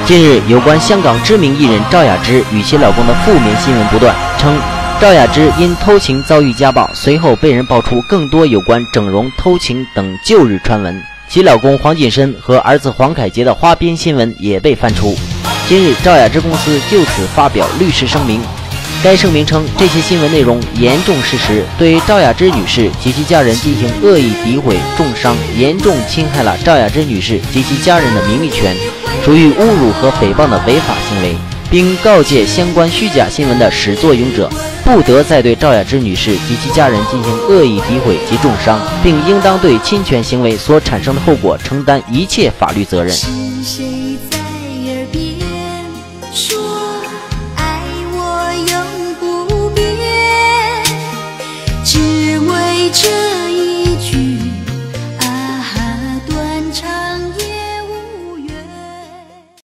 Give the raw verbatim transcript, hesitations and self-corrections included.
近日，有关香港知名艺人赵雅芝与其老公的负面新闻不断，称赵雅芝因偷情遭遇家暴，随后被人爆出更多有关整容、偷情等旧日传闻。其老公黄锦申和儿子黄凯杰的花边新闻也被翻出。今日，赵雅芝公司就此发表律师声明。该声明称，这些新闻内容严重事实，对赵雅芝女士及其家人进行恶意诋毁、重伤，严重侵害了赵雅芝女士及其家人的名誉权，属于侮辱和诽谤的违法行为，并告诫相关虚假新闻的始作俑者，不得再对赵雅芝女士及其家人进行恶意诋毁及重伤，并应当对侵权行为所产生的后果承担一切法律责任。 是谁在